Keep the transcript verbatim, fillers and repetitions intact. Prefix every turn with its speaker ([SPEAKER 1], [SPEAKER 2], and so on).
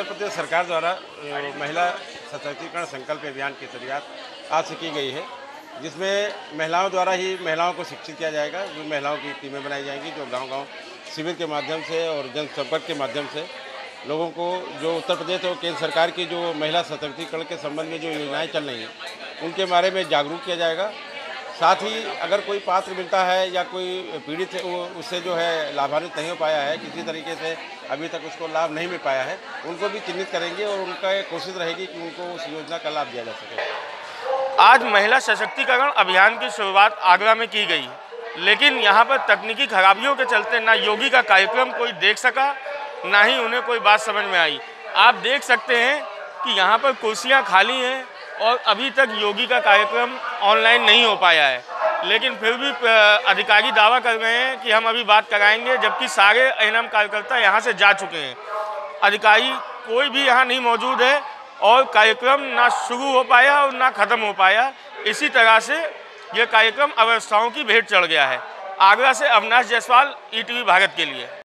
[SPEAKER 1] उत्तर प्रदेश सरकार द्वारा महिला सशक्तिकरण संकल्प अभियान की शुरुआत आज से की गई है, जिसमें महिलाओं द्वारा ही महिलाओं को शिक्षित किया जाएगा। जो महिलाओं की टीमें बनाई जाएंगी जो गांव-गांव शिविर के माध्यम से और जनसंपर्क के माध्यम से लोगों को जो उत्तर प्रदेश और केंद्र सरकार की जो महिला सशक्तिकरण के संबंध में जो योजनाएं चल रही हैं उनके बारे में जागरूक किया जाएगा। साथ ही अगर कोई पात्र मिलता है या कोई पीड़ित है वो उससे जो है लाभान्वित नहीं हो पाया है, किसी तरीके से अभी तक उसको लाभ नहीं मिल पाया है, उनको भी चिन्हित करेंगे और उनका कोशिश रहेगी कि उनको उस योजना का लाभ दिया जा सके।
[SPEAKER 2] आज महिला सशक्तिकरण अभियान की शुरुआत आगरा में की गई, लेकिन यहाँ पर तकनीकी खराबियों के चलते ना योगी का कार्यक्रम कोई देख सका, ना ही उन्हें कोई बात समझ में आई। आप देख सकते हैं कि यहाँ पर कुर्सियाँ खाली हैं और अभी तक योगी का कार्यक्रम ऑनलाइन नहीं हो पाया है, लेकिन फिर भी अधिकारी दावा कर रहे हैं कि हम अभी बात कराएंगे, जबकि सारे एएनएम कार्यकर्ता यहाँ से जा चुके हैं। अधिकारी कोई भी यहाँ नहीं मौजूद है और कार्यक्रम ना शुरू हो पाया और ना ख़त्म हो पाया। इसी तरह से ये कार्यक्रम अव्यवस्थाओं की भेंट चढ़ गया है। आगरा से अविनाश जायसवाल, ईटीवी भारत के लिए।